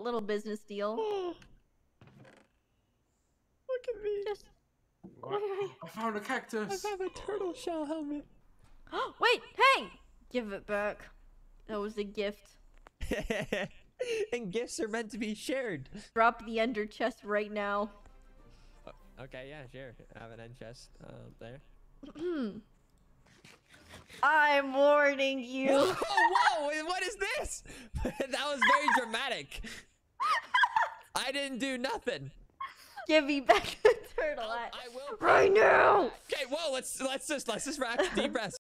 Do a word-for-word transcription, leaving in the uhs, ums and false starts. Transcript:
little business deal. Look at me. Just What? I found a cactus. I have a turtle shell helmet. wait, hey! Give it back. That was a gift. And gifts are meant to be shared. Drop the ender chest right now. Oh, okay, yeah, sure. I have an end chest uh, there. I'm warning you. Whoa, whoa, what is this? That was very dramatic. I didn't do nothing. Give me back the turtle. I, I will right now. Okay, whoa, let's let's just let's just wrap deep breaths.